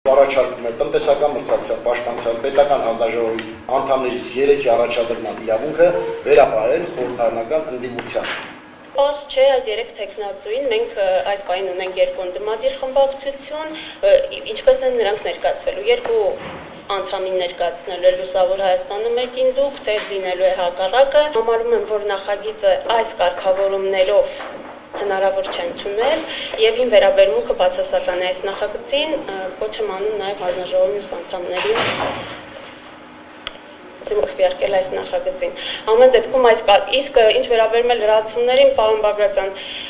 Առաջարկում է տնտեսական մրցակցության պաշտպանության պետական հանձնաժողովի անդամներից 3-ի առաջադրման իրավունքը վերապահել խորհրդարանական ընդդիմության։ Պարզ չէ այդ 3 տեխնացուին, մենք այս պահին ունենք 2 ընդդիմադիր խմբակցություն, ինչպես են նրանք ներկայացվելու, 2 անդամին ներկայացնելու է Լուսավոր Հայաստանը մեկին դուք, թե լինելու է հակառակը։ Համարում եմ, որ նախագիծը այս կարգավորումներով հնարավոր չեն ընդունել եւ ին վերաբերմունքը բացասական է այս նախագծին, կոչ եմ անում նաեւ հանձնաժողովի մյուս անդամներին քվեարկել այս նախագծին։ Ամեն դեպքում այս իսկ ինչ վերաբերում է լրացումներին, պարոն Բագրատյան,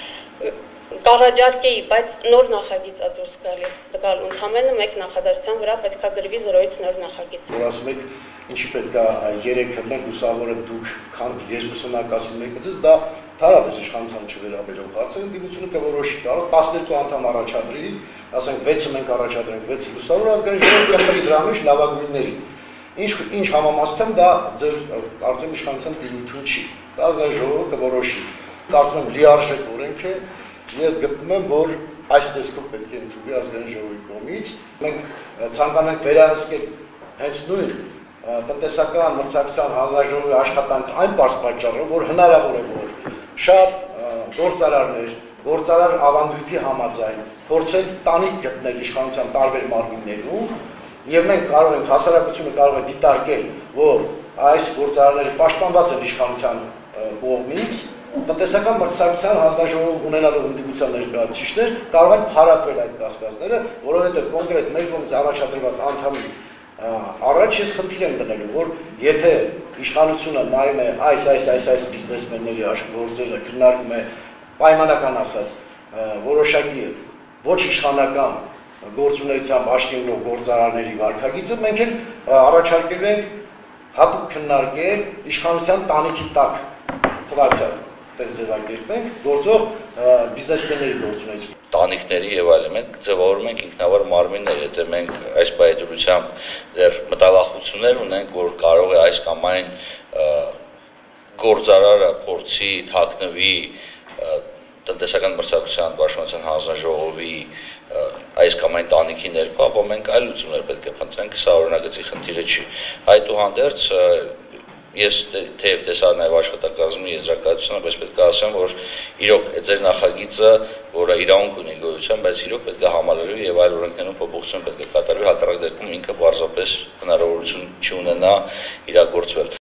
կառաջարկեի, բայց նոր նախագիծ է դուրս գալ ընդամենը մեկ նախադասության վրա պետք է գրվի 0-ից նոր նախագիծ։ Որ ասում եք, ինչի պետք է 3 հրնենք Լուսավորը դուք, քան 2 նակասի մեկը, դա Հարաբերս իշխանության չվերաբերող հարց է, ընդդիմությունը կորոշի, կարող 12 անդամ առաջադրի, ասենք 6-ը մենք առաջադրենք, 6-ը Լուսավոր ազգային ժողովը կխմի դրա մեջ լավագույններին։ Ինչ համամասնությամբ դա ձեր կարծեմ իշխանության դիմություն չի, դա ազգային ժողովը կորոշի։ Կարծում եմ լիարժեք օրենք է եւ գտնում եմ, որ այս տեսքով պետք է ընդունվի ազգային ժողովի կողմից։ Մենք ցանկանանք վերահսկել հենց նույն տնտեսական մրցակցության հանձնաժողովի աշխատանքը այն բարձ պատճառով, որ հնարավոր է որ շատ գործարարներ, գործարար ավանդույթի համաձայն փորձել տանիք գտնել իշխանության տարբեր մարմիններում եւ մենք կարող ենք հասարակությունը կարող է դիտարկել, որ այս գործարարները պաշտպանված են իշխանության կողմից, տնտեսական մրցակցության հանձնաժողովում ունենալով ընդդիմության ներկայացուցիչներ կարող են փարատվել այդ կասկածները, որովհետեւ կոնկրետ մեր կողմից առաջադրված անդամի առաջ ես խնդիր եմ դնելու, որ եթե իշխանությունը նայում է այս բիզնեսմենների աշխատողները քննարկում է պայմանական ասած որոշակի ոչ իշխանական գործունեությամբ աշխատող գործարարների վարքագիծը մենք էլ առաջարկել ենք հատուկ քննարկել իշխանության տանիքի տակ թվացյալ ձևակերպենք գործող բիզնեսմենների գործունեություն տանիքների եւ այլն մենք ձևավորում ենք ինքնավար մարմիններ, եթե մենք այս բայդրությամբ դեռ մտավախություններ ունենք, որ կարող է այս կամ այն գործարարը փորձի թաքնվի տնտեսական մրցակցության պաշտպանության հանձնաժողովի այս կամ այն տանիքի ներքո, ապա մենք այլ լուծումներ պետք է փնտրենք, սա օրինագծի խնդիրը չի։ Այդուհանդերձ ես թեև տեսա նաև աշխատակազմի եզրակացությունը, բայց պետք է ասեմ, որ իրոք ձեր նախագիծը, որը իրավունք ունի գոյության, բայց իրոք պետք է համալրվի եւ այլ օրենքներում փոփոխություն պետք է կատարվի, հակառակ դեպքում ինքը պարզապես հնարավորություն չունենա իրագործվել։